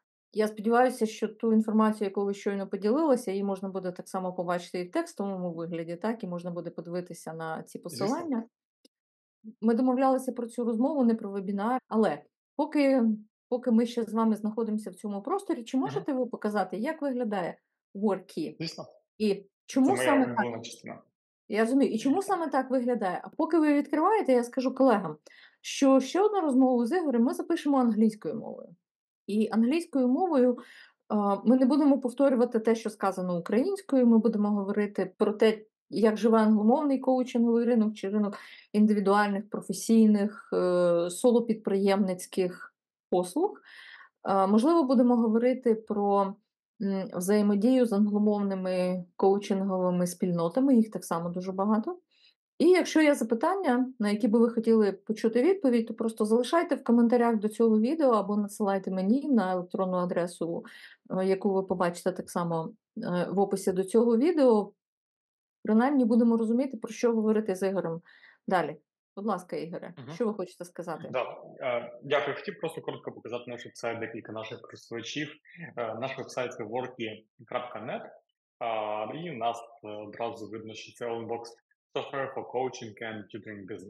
Я сподіваюся, що ту інформацію, яку ви щойно поділилися, її можна буде так само побачити і в текстовому вигляді, так, і можна буде подивитися на ці Звісно. посилання. Ми домовлялися про цю розмову, не про вебінар, але поки, поки ми ще з вами знаходимося в цьому просторі, чи Мгм. можете ви показати, як виглядає WorkKey? Звісно, І це чому моя саме так? улюблена частина. Я розумію, і чому саме так виглядає? А поки ви відкриваєте, я скажу колегам, що ще одну розмову з Ігорем ми запишемо англійською мовою. І англійською мовою а, ми не будемо повторювати те, що сказано українською. Ми будемо говорити про те, як живе англомовний коучинговий ринок чи ринок індивідуальних, професійних, е, солопідприємницьких послуг. А, Можливо, будемо говорити про м, взаємодію з англомовними коучинговими спільнотами, їх так само дуже багато. І якщо є запитання, на які би ви хотіли почути відповідь, то просто залишайте в коментарях до цього відео або надсилайте мені на електронну адресу, е, яку ви побачите так само е, в описі до цього відео. Принаймні будемо розуміти, про що говорити з Ігорем далі. Будь ласка, Ігоре, Мгм. що ви хочете сказати? Да, е, дякую. Хотів просто коротко показати наш веб-сайт, декілька наших користувачів. Е, Наш веб-сайт це worky крапка net, а, і в нас е, одразу видно, що це Allbox Software for Coaching and Tutoring Business.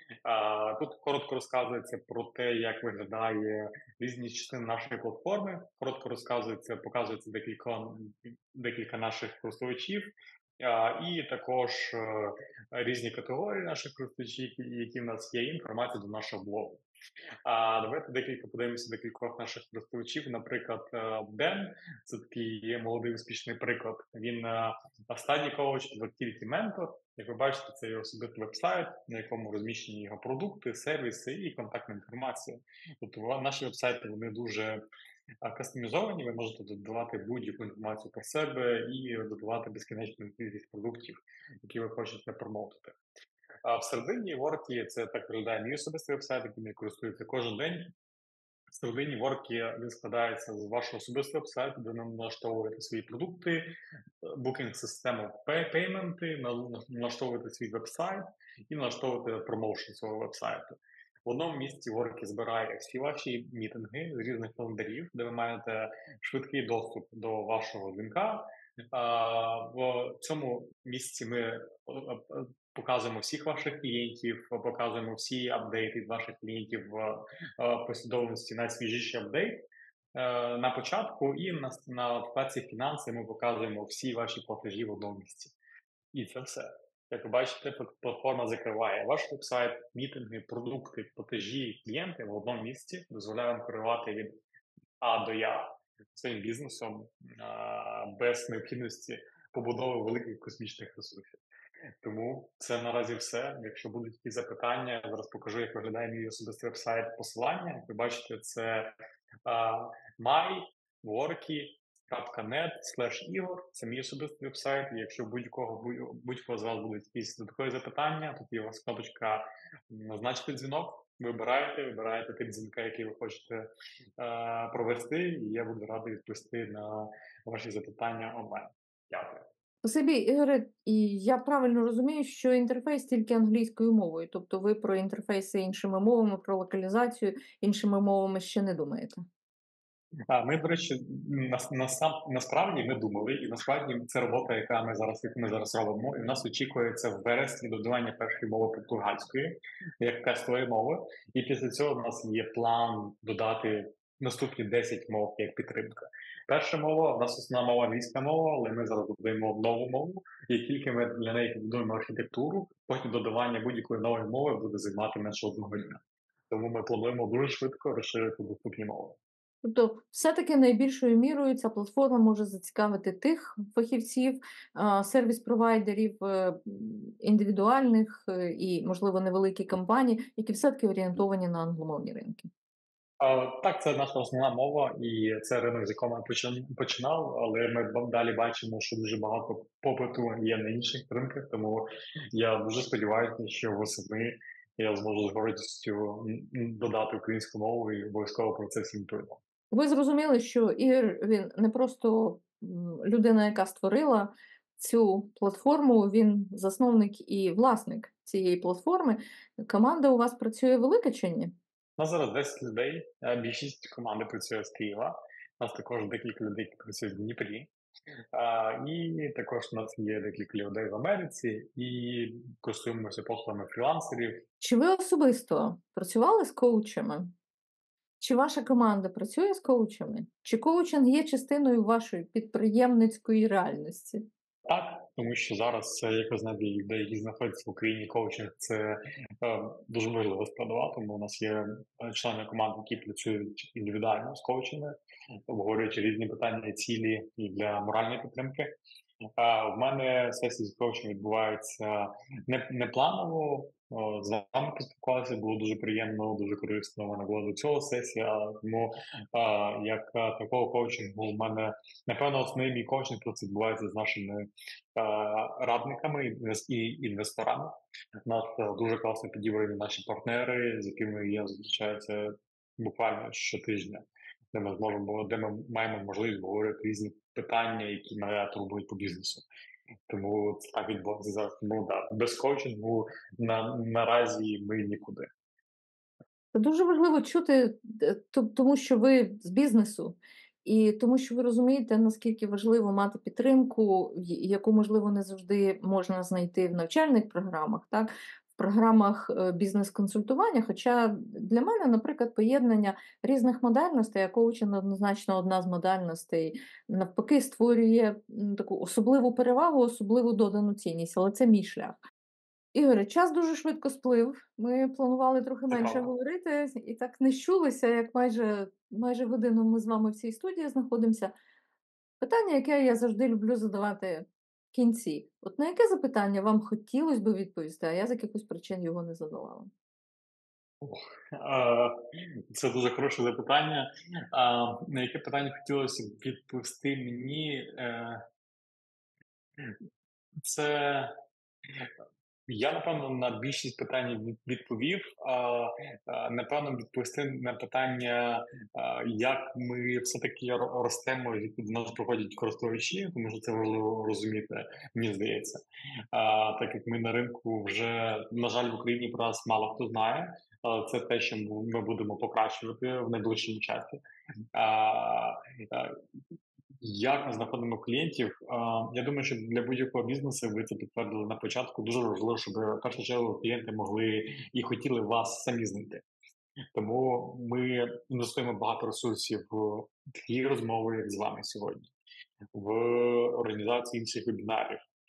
А, Тут коротко розказується про те, як виглядає різні частини нашої платформи. Коротко розказується, показується декілька, декілька наших користувачів, а, і також е, різні категорії наших користувачів, які які в нас є, і інформація до нашого блогу. А давайте декілька подивимося декількох наших користувачів. Наприклад, е, Ден, це такий молодий успішний приклад. Він е, стадій коуч, activity ментор. Як ви бачите, це його особистий веб-сайт, на якому розміщені його продукти, сервіси і контактна інформація. Тобто ва- наші веб-сайти вони дуже е, кастомізовані. Ви можете додавати будь-яку інформацію про себе і додавати безкінечну кількість продуктів, які ви хочете промоутити. А всередині Worky це так виглядає мій особистий веб-сайт, яким я користуюся кожен день. Всередині Worky він складається з вашого особистого веб-сайту, де ви налаштовуєте свої продукти, букінг-систему пейменти, налаштовуєте свій веб-сайт і налаштовуєте промоушен свого веб-сайту. В одному місці Worky збирає всі ваші мітинги з різних календарів, де ви маєте швидкий доступ до вашого дзвінка. А, В цьому місці ми е, е, показуємо всіх ваших клієнтів, показуємо всі апдейти від ваших клієнтів в е, послідовності найсвіжіший апдейт е, на початку, і на, на вкладці фінанси ми показуємо всі ваші платежі в одному місці. І це все. Як ви бачите, пл- платформа закриває ваш веб-сайт, мітинги, продукти, платежі, клієнти в одному місці, дозволяє вам керувати від А до Я своїм бізнесом а, без необхідності побудови великих космічних ресурсів. Тому це наразі все. Якщо будуть якісь запитання, я зараз покажу, як виглядає мій особистий веб-сайт. Посилання. Як ви бачите, це а, myworky.net slash Ігор. Це мій особистий веб-сайт. І якщо будь-кого будь- будь-кого з вас будуть якісь додаткові запитання, тут є у вас кнопочка назначити дзвінок. Вибираєте, вибираєте тип дзвінка, який ви хочете е, провести, і я буду радий відповісти на ваші запитання онлайн. Дякую. Спасибі, Ігоре. І я правильно розумію, що інтерфейс тільки англійською мовою. Тобто ви про інтерфейси іншими мовами, про локалізацію іншими мовами ще не думаєте. А, ми, до речі, нас, насам, насправді ми думали, і насправді це робота, яка ми зараз, яку ми зараз робимо, і в нас очікується в вересні додавання першої мови португальської, як тестової мови. І після цього в нас є план додати наступні десять мов як підтримка. Перша мова, у нас основна мова англійська мова, але ми зараз додаємо нову мову, і тільки ми для неї побудуємо архітектуру, потім додавання будь-якої нової мови буде займати менше одного дня. Тому ми плануємо дуже швидко розширити доступні мови. Тобто, все-таки найбільшою мірою ця платформа може зацікавити тих фахівців, а, сервіс-провайдерів, е, м, індивідуальних е, і, можливо, невеликі компанії, які все-таки орієнтовані на англомовні ринки. А, Так, це наша основна мова, і це ринок, з якого ми почин- починав, але ми б- далі бачимо, що дуже багато попиту є на інших ринках, тому я дуже сподіваюся, що восени я зможу з гордістю м, м, додати українську мову і обов'язково про це всім повідомлю. Ви зрозуміли, що Ігор він не просто м, людина, яка створила цю платформу, він засновник і власник цієї платформи. Команда у вас працює велика чи ні? У нас зараз десять людей, е, більшість команди працює з Києва. У нас також декілька людей, які працюють в Дніпрі. А, і також у нас є декілька людей в Америці, і користуємося послугами фрілансерів. Чи ви особисто працювали з коучами? Чи ваша команда працює з коучами? Чи коучинг є частиною вашої підприємницької реальності? Так, тому що зараз, е, як ви знаєте, для людей, які знаходяться в Україні, коучинг це е, дуже важлива складова, тому у нас є е, члени команди, які працюють індивідуально з коучами, обговорюючи різні питання і цілі і для моральної підтримки. А, в мене сесії з коучем відбуваються не, не планово. О, з вами поспілкувалися, було дуже приємно, дуже корисно. У мене була до цього сесія. Тому а, як а, такого коучингу, в мене напевно основний мій коучинг просто відбувається з нашими а, радниками і інвес- і інвесторами. У нас а, дуже класно підібрані наші партнери, з якими я зустрічаюся буквально щотижня, де ми зможемо, де ми маємо можливість говорити різні питання, які мене турбують по бізнесу. Тому це так відбувається зараз. Ну да, без коучингу на наразі ми нікуди. Це дуже важливо чути, д- то- тому що ви з бізнесу, і тому що ви розумієте, наскільки важливо мати підтримку, й- яку, можливо, не завжди можна знайти в навчальних програмах, так? В програмах е, бізнес-консультування. Хоча для мене, наприклад, поєднання різних модальностей, а коучинг однозначно одна з модальностей, навпаки, створює м, таку особливу перевагу, особливу додану цінність, але це мій шлях. Ігоре, час дуже швидко сплив. Ми планували трохи Це менше правда. говорити і так не щулися, як майже майже годину ми з вами в цій студії знаходимося. Питання, яке я завжди люблю задавати в кінці. От на яке запитання вам хотілося б відповісти, а я з якихось причин його не задавала? Е, Це дуже хороше запитання. А, на яке питання хотілося б відповісти мені? Е, Це я, напевно, на більшість питань від- відповів. А, а, напевно, відповісти на питання, а, як ми все-таки ро- ростемо, і до нас приходять користувачі, тому що це важливо розуміти, мені здається. А, так як ми на ринку вже, на жаль, в Україні про нас мало хто знає, але це те, що ми будемо покращувати в найближчому часі. А, а, Як ми знаходимо клієнтів? А, Я думаю, що для будь-якого бізнесу ви це підтвердили на початку. Дуже важливо, щоб в першу чергу клієнти могли і хотіли вас самі знайти. Тому ми інвестуємо багато ресурсів в такі розмови, як з вами сьогодні, в організацію інших вебінарів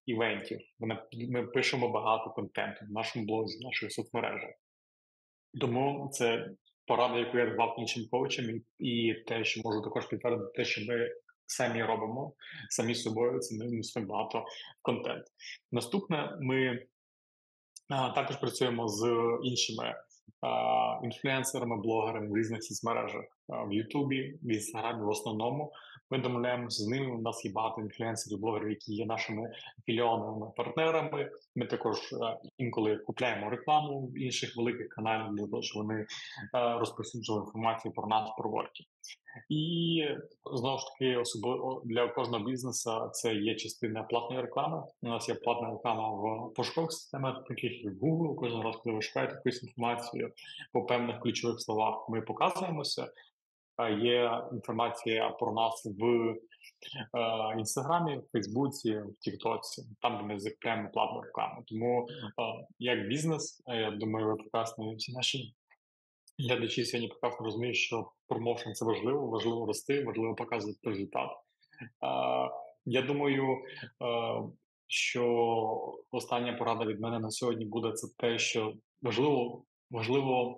івентів. Ми, нап- ми пишемо багато контенту в нашому блозі, в наших соцмережах. Тому це порада, яку я давав іншим коучам, і, і те, що можу також підтвердити, те, що ми самі робимо, самі з собою, це ми інвестуємо багато в контент. Наступне, ми а, також працюємо з іншими а, інфлюенсерами, блогерами в різних соцмережах. А, в Ютубі, в Інстаграмі в основному. Ми домовляємося з ними. У нас є багато інфлюенсерів, блогерів, які є нашими афіліонами, партнерами. Ми також а, інколи купляємо рекламу в інших великих каналів для того, щоб вони а, розповсюджували інформацію про нас, про ворків. І знову ж таки, особливо для кожного бізнесу це є частина платної реклами. У нас є платна реклама в пошукових системах, таких як Google. Кожен раз, коли ви шукаєте якусь інформацію по певних ключових словах, ми показуємося. А Є інформація про нас в е, інстаграмі, в Фейсбуці, в Тіктоці, там, де ми закупляємо платну рекламу. Тому е, як бізнес, е, я думаю, ви прекрасно всі наші глядачі сьогодні прекрасно розуміють, що промоушен це важливо, важливо рости, важливо показувати результат. А, Я думаю, е, що остання порада від мене на сьогодні буде це те, що важливо, важливо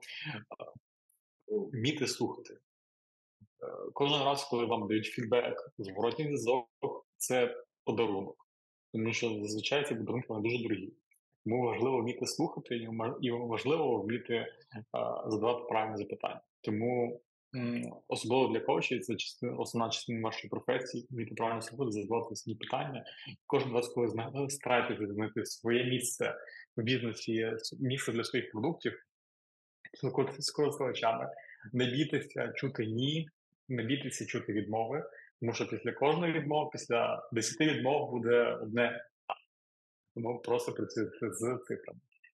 вміти слухати. Е, Кожен раз, коли вам дають фідбек, зворотній зв'язок, це подарунок, тому що зазвичай ці подарунки вони дуже дорогі. Тому важливо вміти слухати і ма- і важливо вміти е, задавати правильні запитання. Тому м, особливо для коучів це частина, основна частина вашої професії, вміти правильно слухати, задавати свої питання. Кожен раз, коли зна- стараєтеся знайти своє місце в бізнесі, с- місце для своїх продуктів, спілкуватися з користувачами, не бійтеся чути ні, не бійтеся чути відмови, тому що після кожної відмови, після десяти відмов буде одне, тому просто працюйте з цифрами.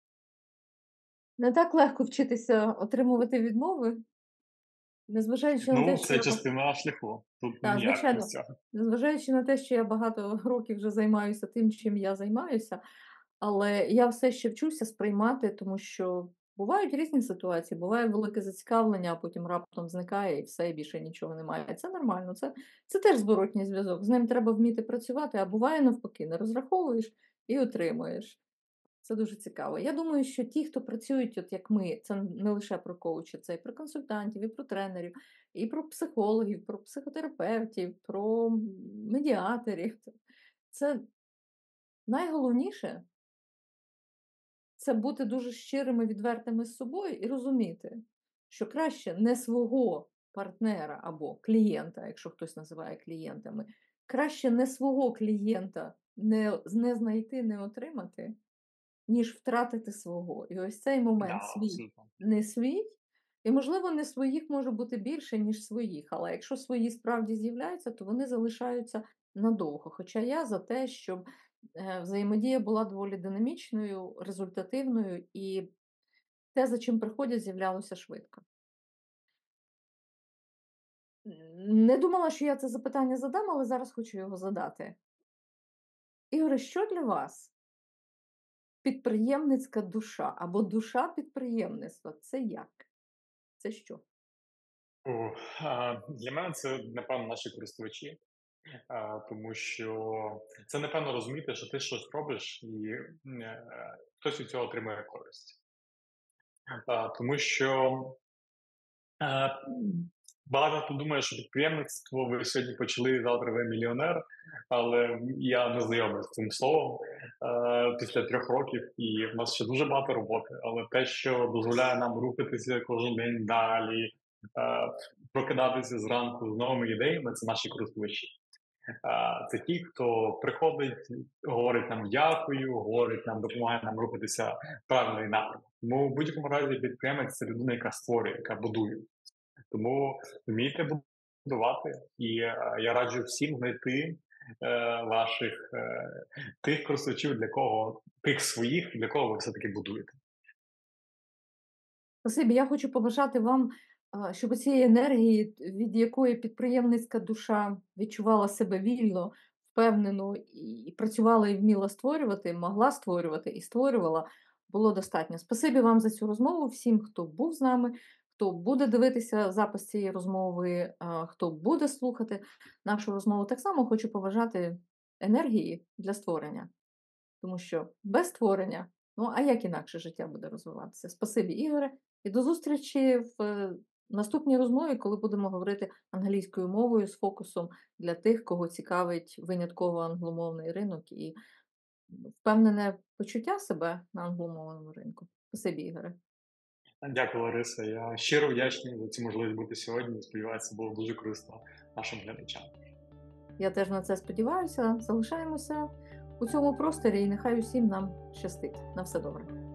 Не так легко вчитися отримувати відмови, незважаючи на те, Ну, що це я ба частина шляху. Тут та, ніяк без звичайно, цього. незважаючи на те, що я багато років вже займаюся тим, чим я займаюся, але я все ще вчуся сприймати, тому що бувають різні ситуації, буває велике зацікавлення, а потім раптом зникає і все, і більше нічого немає. Це нормально, це це теж зворотній зв'язок. З ним треба вміти працювати, а буває навпаки, не розраховуєш і отримуєш. Це дуже цікаво. Я думаю, що ті, хто працюють, от як ми, це не лише про коучів, це і про консультантів, і про тренерів, і про психологів, про психотерапевтів, про м, медіаторів. Це найголовніше це бути дуже щирими, відвертими з собою і розуміти, що краще не свого партнера або клієнта, якщо хтось називає клієнтами, краще не свого клієнта не, не знайти, не отримати, ніж втратити свого. І ось цей Да, момент свій, абсолютно. не свій, і, можливо, не своїх може бути більше, ніж своїх. Але якщо свої справді з'являються, то вони залишаються надовго. Хоча я за те, щоб е, взаємодія була доволі динамічною, результативною, і те, за чим приходять, з'являлося швидко. М, Не думала, що я це запитання задам, але зараз хочу його задати. Ігоре, що для вас підприємницька душа або душа підприємництва? Це як? Це що? О, а, Для мене це, напевно, наші користувачі, а, тому що це, напевно, розуміти, що ти щось робиш і м, е, хтось від цього отримує користь. А, Тому що Е, Багато хто думає, що підприємництво ви сьогодні почали, завтра ви мільйонер, але я не знайомий з цим словом е, після трьох років, і в нас ще дуже багато роботи. Але те, що дозволяє нам рухатися кожен день далі, е, прокидатися зранку з новими ідеями, це наші користувачі. Е, Це ті, хто приходить, говорить нам дякую, говорить нам, допомагає нам рухатися в правильний напрямок. Тому в будь-якому разі підприємець це людина, яка створює, яка будує. Тому вмійте будувати, і е, я раджу всім знайти е, ваших е, тих користувачів, для кого тих своїх, для кого ви все-таки будуєте. Спасибі. Я хочу побажати вам, а, щоб цієї енергії, від якої підприємницька душа відчувала себе вільно, впевнено і і працювала і вміла створювати, могла створювати і створювала, було достатньо. Спасибі вам за цю розмову, всім, хто був з нами, хто буде дивитися запис цієї розмови, а, хто буде слухати нашу розмову. Так само хочу побажати енергії для створення. тому що без творення, ну а як інакше життя буде розвиватися? Спасибі, Ігоре, і до зустрічі в е, наступній розмові, коли будемо говорити англійською мовою з фокусом для тих, кого цікавить винятково англомовний ринок і впевнене почуття себе на англомовному ринку. Спасибі, Ігоре. Дякую, Лариса. Я щиро вдячний за цю можливість бути сьогодні. Сподіваюся, було дуже корисно нашим глядачам. Я теж на це сподіваюся. Залишаємося у цьому просторі і нехай усім нам щастить. На все добре.